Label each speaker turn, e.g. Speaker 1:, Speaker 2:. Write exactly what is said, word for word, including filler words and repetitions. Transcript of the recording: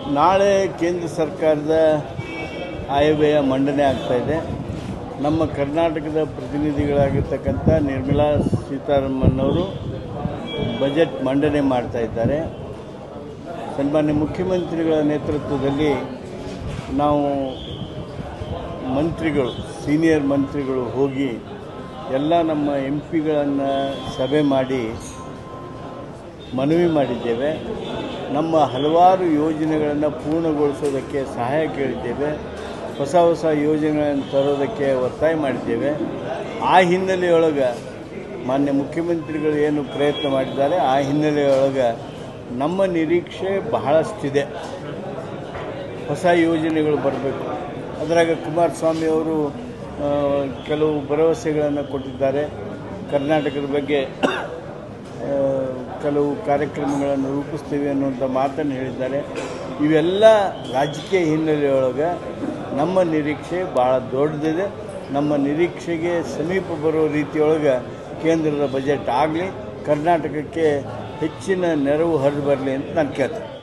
Speaker 1: ನಾಳೆ ಕೇಂದ್ರ ಸರ್ಕಾರದ ಆಯವ್ಯಯ ಮಂಡನೆ ಆಗ್ತಾಯಿದೆ. ನಮ್ಮ ಕರ್ನಾಟಕದ ಪ್ರತಿನಿಧಿಗಳಾಗಿರ್ತಕ್ಕಂಥ ನಿರ್ಮಲಾ ಸೀತಾರಾಮನ್ ಅವರು ಬಜೆಟ್ ಮಂಡನೆ ಮಾಡ್ತಾ ಇದ್ದಾರೆ. ಸನ್ಮಾನ್ಯ ಮುಖ್ಯಮಂತ್ರಿಗಳ ನೇತೃತ್ವದಲ್ಲಿ ನಾವು ಮಂತ್ರಿಗಳು ಸೀನಿಯರ್ ಮಂತ್ರಿಗಳು ಹೋಗಿ ಎಲ್ಲ ನಮ್ಮ ಎಂ ಪಿಗಳನ್ನು ಸಭೆ ಮಾಡಿ ಮನವಿ ಮಾಡಿದ್ದೇವೆ. ನಮ್ಮ ಹಲವಾರು ಯೋಜನೆಗಳನ್ನು ಪೂರ್ಣಗೊಳಿಸೋದಕ್ಕೆ ಸಹಾಯ ಕೇಳಿದ್ದೇವೆ. ಹೊಸ ಹೊಸ ಯೋಜನೆಗಳನ್ನು ತರೋದಕ್ಕೆ ಒತ್ತಾಯ ಮಾಡಿದ್ದೇವೆ. ಆ ಹಿನ್ನೆಲೆಯೊಳಗೆ ಮಾನ್ಯ ಮುಖ್ಯಮಂತ್ರಿಗಳು ಏನು ಪ್ರಯತ್ನ ಮಾಡಿದ್ದಾರೆ, ಆ ಹಿನ್ನೆಲೆಯೊಳಗೆ ನಮ್ಮ ನಿರೀಕ್ಷೆ ಬಹಳಷ್ಟಿದೆ. ಹೊಸ ಯೋಜನೆಗಳು ಬರಬೇಕು. ಅದರಾಗ ಕುಮಾರಸ್ವಾಮಿ ಅವರು ಕೆಲವು ಭರವಸೆಗಳನ್ನು ಕೊಟ್ಟಿದ್ದಾರೆ. ಕರ್ನಾಟಕದ ಬಗ್ಗೆ ಕೆಲವು ಕಾರ್ಯಕ್ರಮಗಳನ್ನು ರೂಪಿಸ್ತೀವಿ ಅನ್ನುವಂಥ ಮಾತನ್ನು ಹೇಳಿದ್ದಾರೆ. ಇವೆಲ್ಲ ರಾಜಕೀಯ ಹಿನ್ನೆಲೆಯೊಳಗೆ ನಮ್ಮ ನಿರೀಕ್ಷೆ ಭಾಳ ದೊಡ್ಡದಿದೆ. ನಮ್ಮ ನಿರೀಕ್ಷೆಗೆ ಸಮೀಪ ಬರೋ ರೀತಿಯೊಳಗೆ ಕೇಂದ್ರದ ಬಜೆಟ್ ಆಗಲಿ, ಕರ್ನಾಟಕಕ್ಕೆ ಹೆಚ್ಚಿನ ನೆರವು ಹರಿದು ಬರಲಿ ಅಂತ ನಾನು ಕೇಳ್ತೇನೆ.